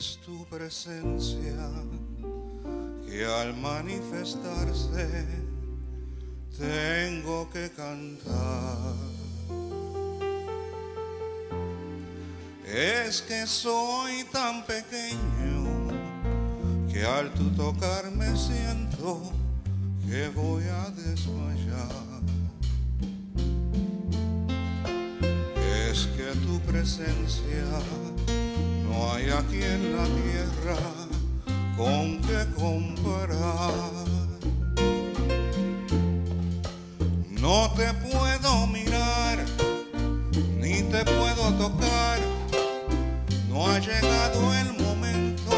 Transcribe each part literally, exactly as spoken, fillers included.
Es tu presencia que al manifestarse tengo que cantar. Es que soy tan pequeño que al tu tocarme siento que voy a desmayar. Es que tu presencia no hay aquí en la tierra con qué comparar. No te puedo mirar, ni te puedo tocar, no ha llegado el momento.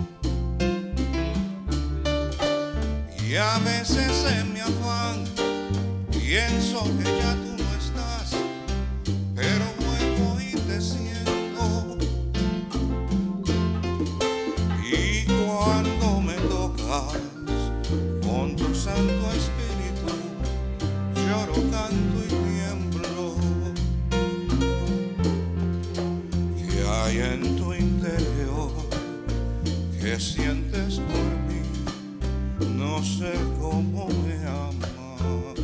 Y a veces en mi afán pienso que ya tú no estás, pero vuelvo y te siento. Y cuando me tocas con tu Santo Espíritu, lloro, canto y tiemblo. ¿Qué hay en tu interior? ¿Qué sientes por mí? No sé cómo me amas.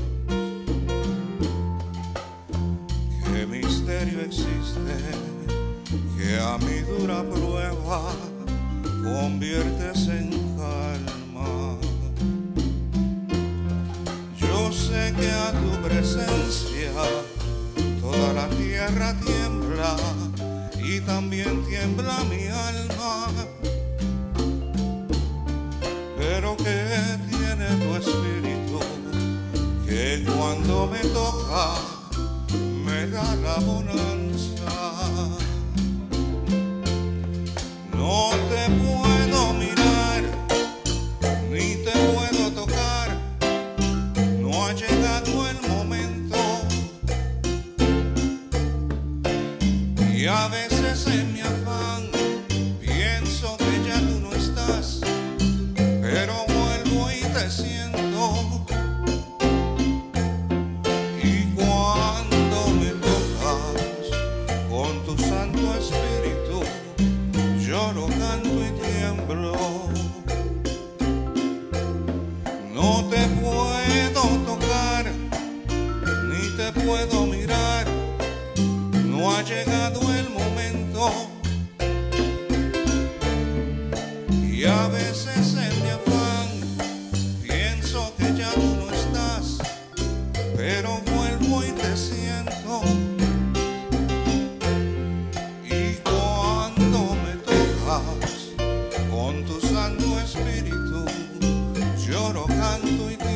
¿Qué misterio existe que a mi dura prueba conviertes en calma? Yo sé que a tu presencia toda la tierra tiembla y también tiembla mi alma. Pero ¿qué tiene tu espíritu que cuando me toca me da la bonanza? No te puedo mirar, ni te puedo tocar, no ha llegado el momento. Y a veces en mi afán pienso que ya tú no estás, pero vuelvo y te siento. Y cuando me tocas con tu Santo Espíritu, lloro, canto y tiemblo. No te puedo tocar, ni te puedo mirar, no ha llegado el momento. Y a veces en mi afán pienso que ya tú no estás, pero vuelvo y te siento. Y cuando me tocas con tu Santo Espíritu, lloro, canto y